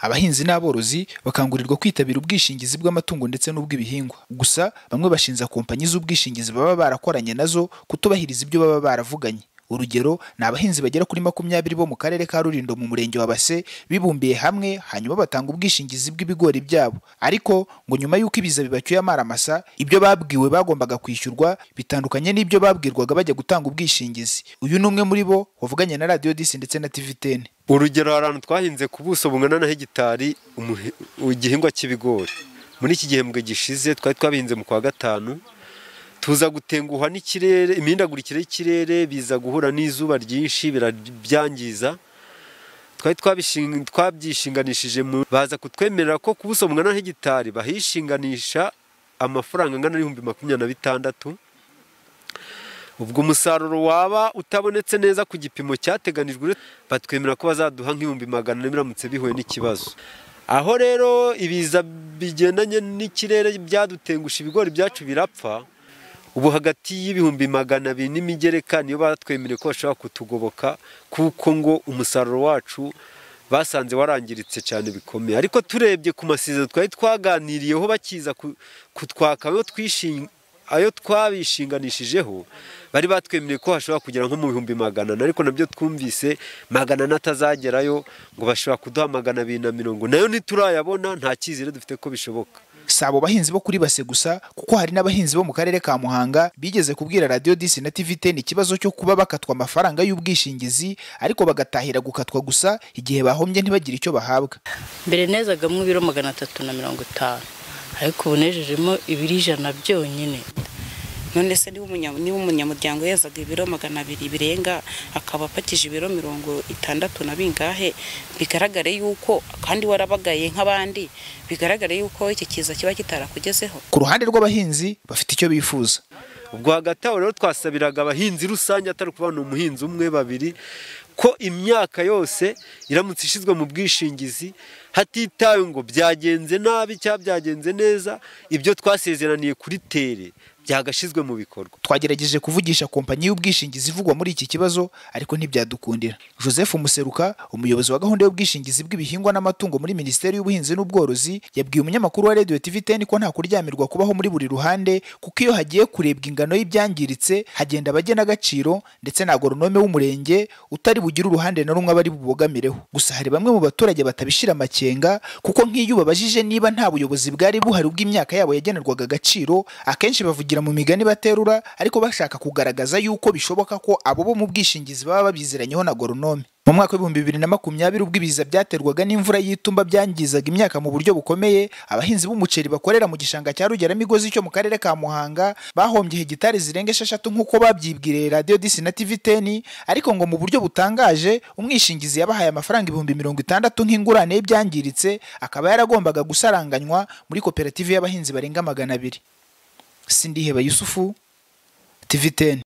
abahinzi n'aborozi bakangurirwa kwitabira ubwishingizi bw'amatungo ndetse n'ubw'ibihingwa. Gusa bamwe bashinza kompanyi z'ubwishingizi baba barakoranye nazo kutubahiriza ibyo baba baravuganye. Urugero ni abahinzi bagera kuri 20 bo mu karere ka Rulindo mu murenge wa Base bibumbiye hamwe hanyuma batanga ubwishingizi bw'ibigori byabo, ariko ngo nyuma y'uko ibiza bibacyuye amaramasa ibyo babwiwe bagombaga kwishyurwa bitandukanye n'ibyo babwirwaga bajya gutanga ubwishingizi. Uyu ni umwe muri bo wavuganye na Radio 10 ndetse na TV10. Urugero ahantu twahinze ku buso bungana na hegitari igihingwa cy'ibigori. Muri iki gihembwe gishize twari twabihinze mu kwa gatanu, tuza gutenguha n'ikirere, imihindagurikire y'ikirere biza guhura n'izuba ryinshi birabyangiza. Twari twabyishinganishije baza kutwemerera ko ku buso bungana na hegitari bahishinganisha amafaranga angana n'ibihumbi 26. Ubwo umusaruro waba utabonetse neza ku gipimo cyateganijwe batwemera ko bazaduha nk'ibihumbi 100 biramutse bihuye n'ikibazo. Aho rero ibiza bigendanye n'ikirere byadutengusha ibigori byacu birapfa. Ubu hagati y'ibihumbi 200 n'imigereka niyo batwemereye ko bashobora kutugoboka kuko ngo umusaruro wacu basanze warangiritse cyane bikomeye. Ariko turebye ku masezerano twari twaganiriyeho bakiza kutwaka ayo twabishinganishijeho, bari batwemereye ko hashobora kugera nko mu bihumbi 100, ariko nabyo twumvise 100 atazagerayo ngo bashobora kuduha 240, nayo ntiturayabona, nta cyizere dufite ko bishoboka. Sabo bahinzi bo kuri Base gusa kuko hari n'abahinzi bo mu karere ka Muhanga bigeze kubwira Radio 10 na TV10 ikibazo cyo kuba bakatwa amafaranga y'ubwishingizi ariko bagatahira gukatwa gusa igihe bahombye ntibagire icyo bahabwa. Mbere nezagamwe ibiro 350, ariko ubunejejemo ibiri 100 byonyine. None se niba umunyamuryango yazaga ibiro 200 birenga akaba apakije ibiro 60 na bingahe, bigaragare yuko kandi warabagaye nk'abandi, bigaragare yuko iki kiza kiba kitarakugezeho. Ku ruhande rw'abahinzi bafite icyo bifuza. Ubwo hagati aho rero twasabiraga abahinzi rusange atari kubana umuhinzi umwe babiri ko imyaka yose iramutse ishizwe mu bwishingizi hatitawe ngo byagenze nabi cyangwa byagenze neza, ibyo twasezeraniye kuri tere byagashizwe mu bikorwa. Twagerageje kuvugisha kompanyi y'ubwishingizi ivugwa muri iki kibazo ariko ntibyadukundira. Joseph Museruka, umuyobozi wa gahunda y'ubwishingizi bw'ibihingwa n'amatungo muri Minisiteri y'Ubuhinzi n'Ubworozi, yabwiye umunyamakuru wa Radio TV10 ko nta kuryamirwa kubaho muri buri ruhande kuko iyo hagiye kurebwa ingano y'ibyangiritse hagenda abagena agaciro ndetse na agoronome w'umurenge utari bugira uruhande na rumwe abari bubogamireho. Gusa hari bamwe mu baturage batabishira amakenga kuko nk'iyo babajije niba nta buyobozi bwari buhari ubw'imyaka yabo yagenerwaga agaciro, akenshi bavugira mu migani baterura ariko bashaka kugaragaza yuko bishoboka ko abo bo mu bwishingizi baba babiziranyeho na agoronome. Mu mwaka wa 2020 ubwo ibiza byaterwaga n'imvura y'itumba byangizaga imyaka mu buryo bukomeye, abahinzi b'umuceri bakorera mu gishanga cya Rugeramigozi cyo mu karere ka Muhanga bahombye hegitari zirenga 6 nk'uko babyibwiriye Radio 10 na TV10, ariko ngo mu buryo butangaje umwishingizi yabahaye amafaranga 60,000 nk'ingurane y'ibyangiritse, akaba yaragombaga gusaranganywa muri koperative y'abahinzi barenga 200. Sindiheba Yusufu, TV10.